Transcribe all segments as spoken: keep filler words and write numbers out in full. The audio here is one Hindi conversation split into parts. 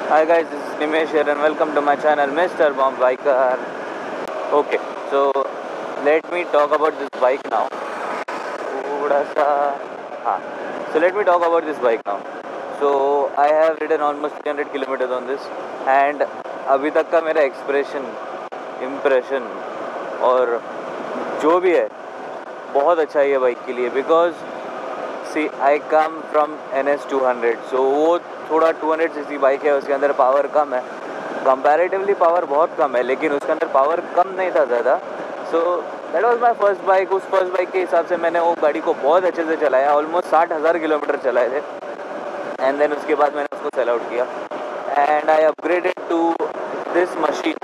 Hi guys, this is Nimesh here and welcome to my channel Mister Bomb Biker. Okay, so let me talk about this bike now. थोड़ा सा हाँ So let me talk about this bike now. So I have ridden almost three hundred kilometers on this and अभी तक का मेरा एक्सप्रेशन इम्प्रेशन और जो भी है बहुत अच्छा है ये बाइक के लिए. Because see I come from N S two hundred. So वो थोड़ा two hundred C C bike है, उसके अंदर पावर कम है, कंपैरेटिवली पावर बहुत कम है, लेकिन उसके अंदर पावर कम नहीं था ज़्यादा. So that was my first bike. उस फर्स्ट बाइक के हिसाब से मैंने वो गाड़ी को बहुत अच्छे से चलाया, ऑलमोस्ट साठ हज़ार किलोमीटर चलाए थे. एंड देन उसके बाद मैंने उसको सेल आउट किया and I upgraded to this machine.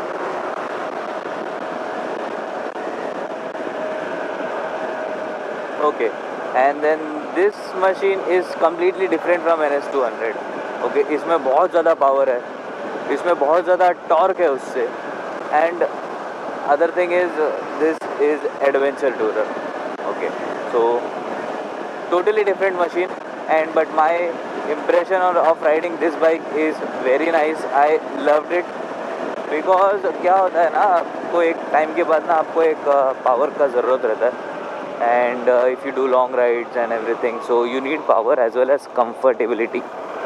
Okay and then this machine is completely different from N S two hundred. Okay, इसमें बहुत ज़्यादा पावर है, इसमें बहुत ज़्यादा टॉर्क है उससे. And other thing is this is adventure tourer. Okay, so totally different machine and but my impression of riding this bike is very nice. I loved it because क्या होता है ना, आपको एक टाइम के बाद ना आपको एक पावर uh, का ज़रूरत रहता है. and uh, if you do long rides and everything, so you need power as well as comfortability.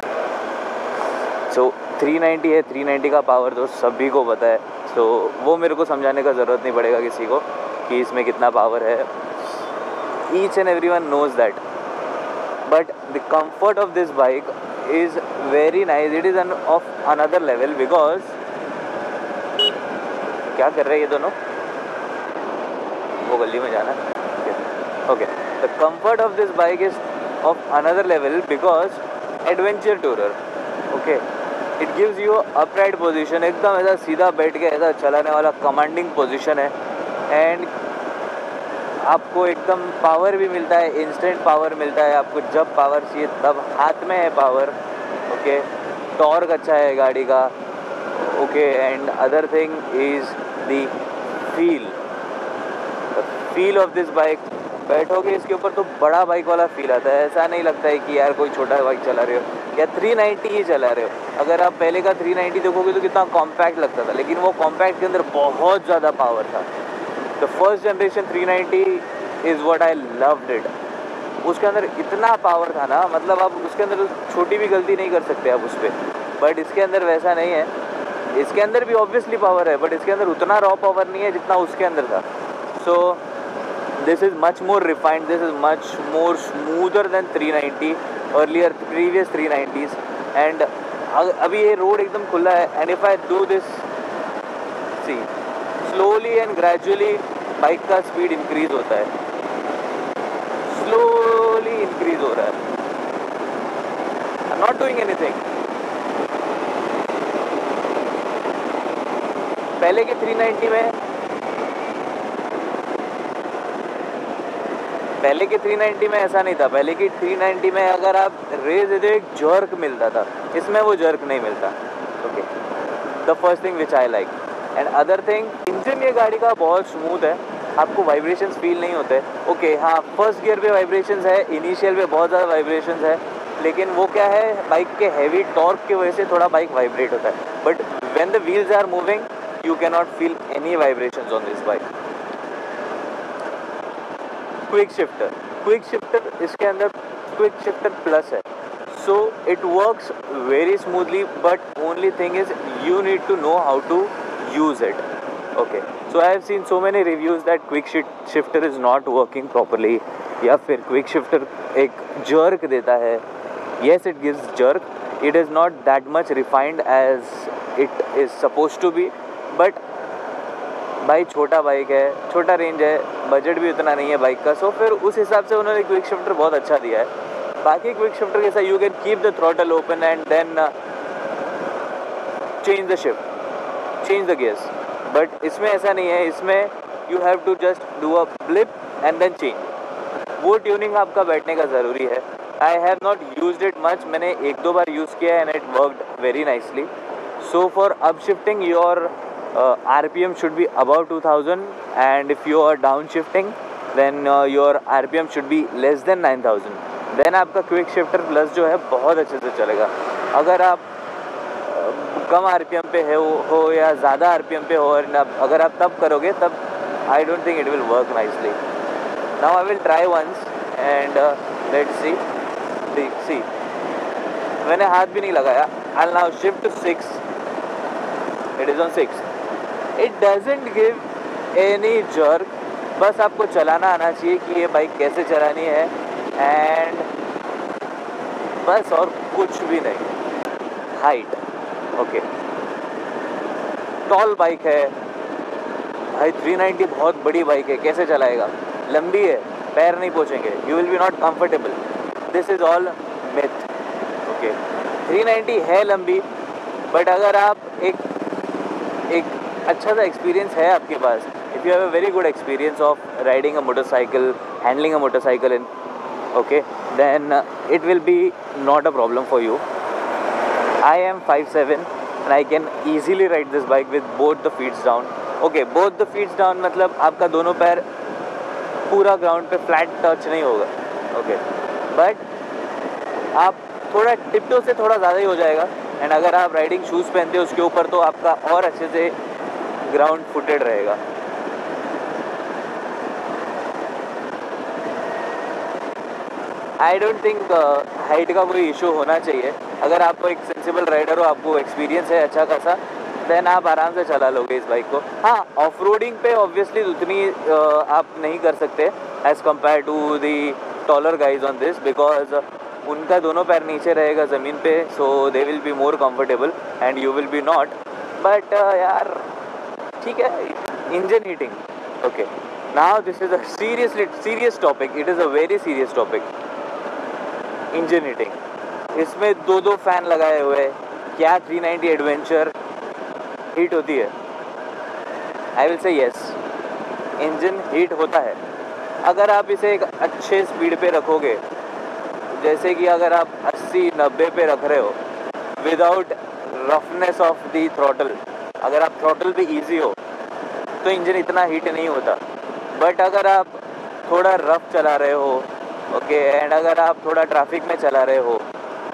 so three ninety है, थ्री नाइंटी का पावर तो सभी को पता है. so वो मेरे को समझाने का ज़रूरत नहीं पड़ेगा किसी को कि इसमें कितना पावर है. each and everyone knows that, but the comfort of this bike is very nice. it is an of another level because क्या कर रहे हैं ये दोनों, वो गली में जाना है. Okay, the comfort of this bike is of another level because adventure tourer. Okay, it gives you upright position, एकदम ऐसा सीधा बैठ के ऐसा चलाने वाला कमांडिंग पोजीशन है. एंड आपको एकदम पावर भी मिलता है, इंस्टेंट पावर मिलता है. आपको जब पावर चाहिए तब हाथ में है पावर. ओके, टॉर्क अच्छा है गाड़ी का. Okay, and other thing is the feel feel of this bike. बैठोगे इसके ऊपर तो बड़ा बाइक वाला फील आता है. ऐसा नहीं लगता है कि यार कोई छोटा बाइक चला रहे हो या थ्री नाइंटी ही चला रहे हो. अगर आप पहले का थ्री नाइंटी देखोगे तो कितना कॉम्पैक्ट लगता था, लेकिन वो कॉम्पैक्ट के अंदर बहुत ज़्यादा पावर था. The first generation three ninety is what I loved it. उसके अंदर इतना पावर था ना, मतलब आप उसके अंदर छोटी भी गलती नहीं कर सकते आप उस पर. बट इसके अंदर वैसा नहीं है. इसके अंदर भी ऑब्वियसली पावर है, बट इसके अंदर उतना रॉ पावर नहीं है जितना उसके अंदर था. So this is much more refined, this is much more smoother than three ninety earlier previous three nineties. and अभी ये रोड एकदम खुला है. and if I do this, see, slowly and gradually bike का स्पीड इंक्रीज होता है, slowly इंक्रीज हो रहा है. I'm not doing anything. पहले के थ्री नाइंटी में पहले की थ्री नाइंटी में ऐसा नहीं था. पहले की थ्री नाइंटी में अगर आप रेस देते एक जर्क मिलता था, इसमें वो जर्क नहीं मिलता. Okay, the first thing which I like. And other thing, engine ये गाड़ी का बहुत स्मूथ है, आपको वाइब्रेशंस फील नहीं होते. ओके, हाँ, फर्स्ट गियर पे वाइब्रेशंस है, इनिशियल पे बहुत ज़्यादा वाइब्रेशंस है, लेकिन वो क्या है, बाइक के हैवी टॉर्क की वजह से थोड़ा बाइक वाइब्रेट होता है. But when the wheels are moving you can not feel any vibrations on this bike. Quick shifter quick shifter इसके अंदर क्विक शिफ्टर प्लस है. So it works very smoothly, but only thing is you need to know how to use it. Okay, so I have seen so many reviews that quick shifter is not working properly, या फिर क्विक शिफ्टर एक जर्क देता है. Yes, it gives jerk. It is not that much refined as it is suppose to be. But bike छोटा बाइक है, छोटा रेंज है, बजट भी उतना नहीं है बाइक का. सो फिर उस हिसाब से उन्होंने क्विक शिफ्टर बहुत अच्छा दिया है. बाकी क्विक शिफ्टर के साथ you can keep the throttle open and then change the shift, change the gears. But इसमें ऐसा नहीं है. इसमें you have to just do a blip and then change. वो ट्यूनिंग आपका बैठने का ज़रूरी है. I have not used it much. मैंने एक दो बार यूज़ किया है and it worked very nicely. So for up shifting your Uh, R P M should be above two thousand, and if you are downshifting then uh, your R P M should be less than nine thousand. then आपका क्विक शिफ्टर प्लस जो है बहुत अच्छे से चलेगा. अगर आप कम आरपीएम पे है हो, हो या ज़्यादा आरपीएम पे हो, और अगर आप तब करोगे तब I don't think it will work nicely. Now I will try once and let's see. See मैंने हाथ भी नहीं लगाया. I will now shift to six. It is on six. It doesn't give any jerk. बस आपको चलाना आना चाहिए कि ये बाइक कैसे चलानी है, एंड बस, और कुछ भी नहीं. हाइट ओके, टॉल बाइक है भाई. थ्री नाइंटी बहुत बड़ी बाइक है, कैसे चलाएगा? लंबी है, पैर नहीं पहुँचेंगे, you will be not comfortable. This is all myth. Okay, three ninety है लंबी, बट अगर आप एक एक अच्छा सा एक्सपीरियंस है आपके पास, if you have a very good experience of riding a motorcycle, handling a motorcycle in, okay, then uh, it will be not a problem for you. I am five seven and I can easily ride this bike with both the feet down. Okay, both the feet down मतलब आपका दोनों पैर पूरा ग्राउंड पे फ्लैट टच नहीं होगा. ओके, बट आप थोड़ा टिप्टो से थोड़ा ज़्यादा ही हो जाएगा. एंड अगर आप राइडिंग शूज़ पहनते हो उसके ऊपर, तो आपका और अच्छे से ग्राउंड फुटेड रहेगा. आई डोंट थिंक हाइट का कोई इशू होना चाहिए. अगर आपको एक सेंसिबल राइडर हो, आपको एक्सपीरियंस है अच्छा खासा, देन आप आराम से चला लोगे इस बाइक को. हाँ, ऑफ रोडिंग पे ऑब्वियसली उतनी uh, आप नहीं कर सकते as compare to the taller guys on this, because उनका दोनों पैर नीचे रहेगा ज़मीन पे, so they will be more comfortable and you will be not. But यार ठीक है. Engine heating. Okay, now this is a seriously serious topic. It is a very serious topic. Engine heating, इसमें दो दो फैन लगाए हुए हैं. क्या थ्री नाइंटी एडवेंचर हीट होती है? I will say yes, engine heat होता है. अगर आप इसे एक अच्छे स्पीड पे रखोगे, जैसे कि अगर आप अस्सी नब्बे पे रख रहे हो without roughness of the throttle, अगर आप थ्रॉटल भी इजी हो, तो इंजन इतना हीट नहीं होता. बट अगर आप थोड़ा रफ चला रहे हो, ओके, एंड अगर आप थोड़ा ट्रैफिक में चला रहे हो,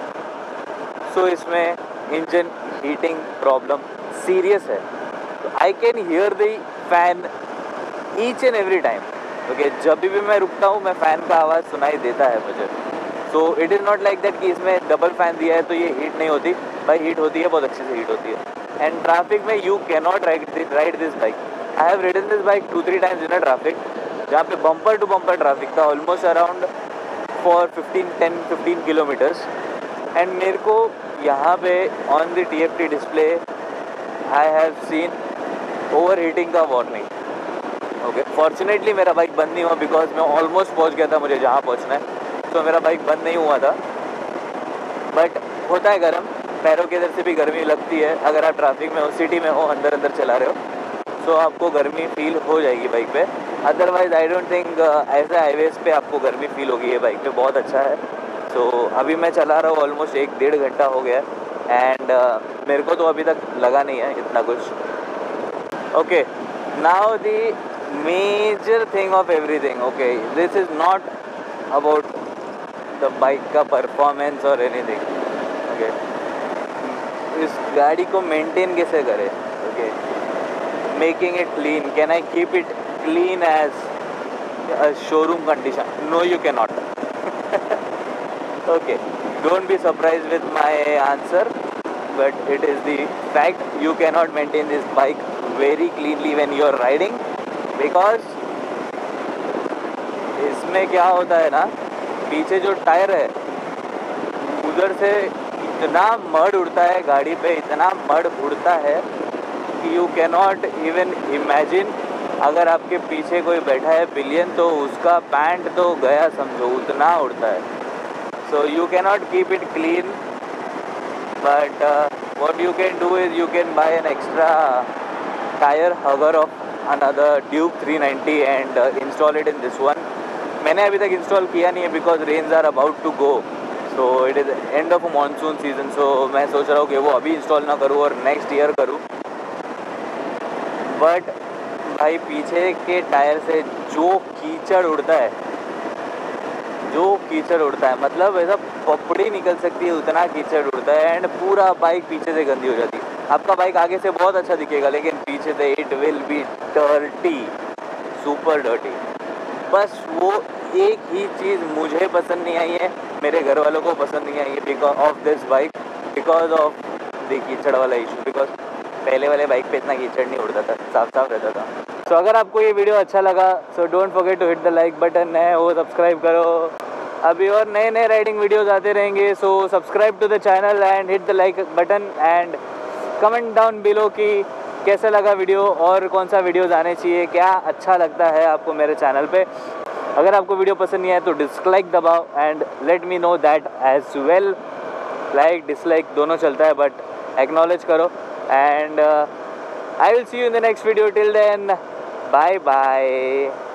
सो इसमें इंजन हीटिंग प्रॉब्लम सीरियस है. तो I can hear the fan each and every time. Okay, जब भी मैं रुकता हूँ, मैं फ़ैन का आवाज़ सुनाई देता है मुझे. So it is not like that कि इसमें डबल फैन दिया है तो ये हीट नहीं होती. भाई हीट होती है, बहुत अच्छे से हीट होती है. एंड ट्रैफिक में you can not ride ride this bike. I have ridden this bike two three times in a traffic, जहाँ पे बम्पर टू बम्पर ट्रैफिक था, almost around four fifteen ten fifteen kilometers. And मेरे को यहाँ पे on the T F T display I have seen over heating का वार्निंग. ओके, फॉर्चुनेटली मेरा बाइक बंद नहीं हुआ, बिकॉज मैं ऑलमोस्ट पहुँच गया था मुझे जहाँ पहुँचना है, तो मेरा बाइक बंद नहीं हुआ था. बट होता है गर्म, पैरों के इधर से भी गर्मी लगती है. अगर आप ट्रैफिक में हो, सिटी में हो, अंदर अंदर चला रहे हो, सो आपको गर्मी फील हो जाएगी बाइक पे. अदरवाइज आई डोंट थिंक ऐसे हाईवेज पे आपको गर्मी फील होगी. ये बाइक पे बहुत अच्छा है. सो so, अभी मैं चला रहा हूँ ऑलमोस्ट एक डेढ़ घंटा हो गया, एंड uh, मेरे को तो अभी तक लगा नहीं है इतना कुछ. Okay, now the major thing of everything. Okay, this is not about the bike का परफॉर्मेंस और एनीथिंग. ओके, इस गाड़ी को मेंटेन कैसे करें? Okay, making it clean. Can I keep it clean as a showroom condition? No, you cannot. Okay, don't be surprised with my answer, but it is the fact. You cannot maintain this bike very cleanly when you are riding, because इसमें क्या होता है ना, पीछे जो टायर है उधर से इतना मड उड़ता है गाड़ी पे, इतना मड उड़ता है कि यू कैनॉट इवन इमेजिन. अगर आपके पीछे कोई बैठा है पिलियन, तो उसका पैंट तो गया समझो, उतना उड़ता है. So you cannot keep it clean, but what you can do is you can buy an extra tyre hugger of another Duke three ninety and install it in this one. मैंने अभी तक इंस्टॉल किया नहीं है, because rains are about to go. So it is end of monsoon season. सो मैं सोच रहा हूँ कि वो अभी इंस्टॉल ना करूँ और नेक्स्ट ईयर करूँ. बट भाई पीछे के टायर से जो कीचड़ उड़ता है, जो कीचड़ उड़ता है, मतलब ऐसा पपड़ी निकल सकती है, उतना कीचड़ उड़ता है. एंड पूरा बाइक पीछे से गंदी हो जाती है. आपका बाइक आगे से बहुत अच्छा दिखेगा, लेकिन पीछे से it will be dirty, super dirty. बस वो एक ही चीज़ मुझे पसंद नहीं आई है, मेरे घर वालों को पसंद नहीं आई है because of this bike, because of the कीचड़ वाला इशू। बिकॉज पहले वाले बाइक पे इतना कीचड़ नहीं उड़ता था, साफ साफ रहता था। सो so, अगर आपको ये वीडियो अच्छा लगा so don't forget to hit the like button, नए हो सब्सक्राइब करो, अभी और नए नए राइडिंग वीडियोस आते रहेंगे। So subscribe to the channel and hit the like button and comment down below कि कैसा लगा वीडियो और कौन सा वीडियोस आने चाहिए, क्या अच्छा लगता है आपको मेरे चैनल पे। अगर आपको वीडियो पसंद नहीं आया तो डिसलाइक दबाओ and let me know that as well. Like dislike दोनों चलता है, बट एक्नॉलेज करो and I will see you in the next video. Till then bye bye.